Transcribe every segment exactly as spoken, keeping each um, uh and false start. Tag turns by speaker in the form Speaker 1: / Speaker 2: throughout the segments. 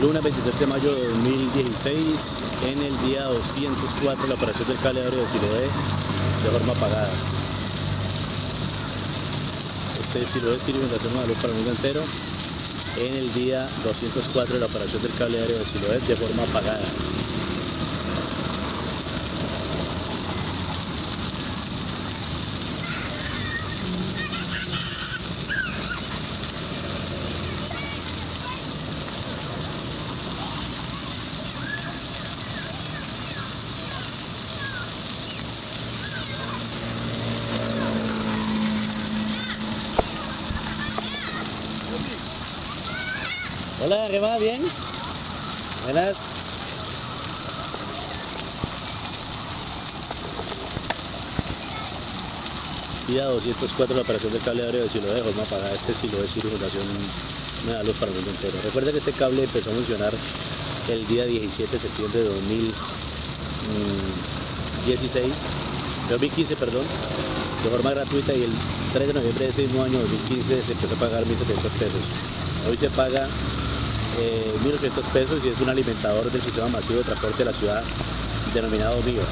Speaker 1: Lunes veintitrés de mayo de dos mil dieciséis, en el día doscientos cuatro, la operación del cable aéreo de Siloé de forma apagada. Este es Siloé, Sirio, Fundación Guadalupe para el mundo entero, en el día doscientos cuatro de la operación del cable aéreo de Siloé de forma apagada. Hola, ¿qué más? ¿Bien? Buenas. Día doscientos cuatro, la operación del cable aéreo de Siloé de forma apagada. Este Siloé, Sirio, Fundación Guadalupe para el mundo entero. Recuerda que este cable empezó a funcionar el día diecisiete de septiembre de dos mil dieciséis, dos mil quince, perdón, de forma gratuita, y el tres de noviembre de ese mismo año, dos mil quince, se empezó a pagar mil setecientos pesos. Hoy se paga eh, mil ochocientos pesos y es un alimentador del sistema masivo de transporte de la ciudad denominado Mío.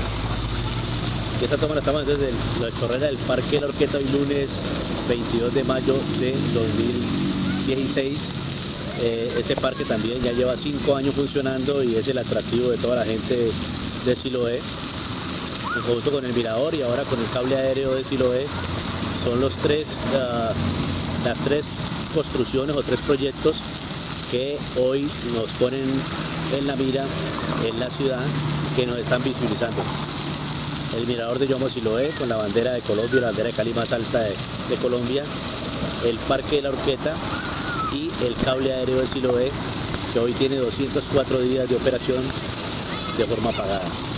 Speaker 1: Y esta toma la estamos desde la chorrera del Parque La Horqueta, hoy lunes veintidós de mayo de dos mil dieciséis. Eh, este parque también ya lleva cinco años funcionando y es el atractivo de toda la gente de Siloé, junto con el mirador y ahora con el cable aéreo de Siloé. Son los tres, uh, las tres construcciones o tres proyectos que hoy nos ponen en la mira en la ciudad, que nos están visibilizando. El mirador de Yomo Siloé con la bandera de Colombia, la bandera de Cali más alta de, de Colombia, el Parque de La Horqueta y el cable aéreo de Siloé, que hoy tiene doscientos cuatro días de operación de forma apagada.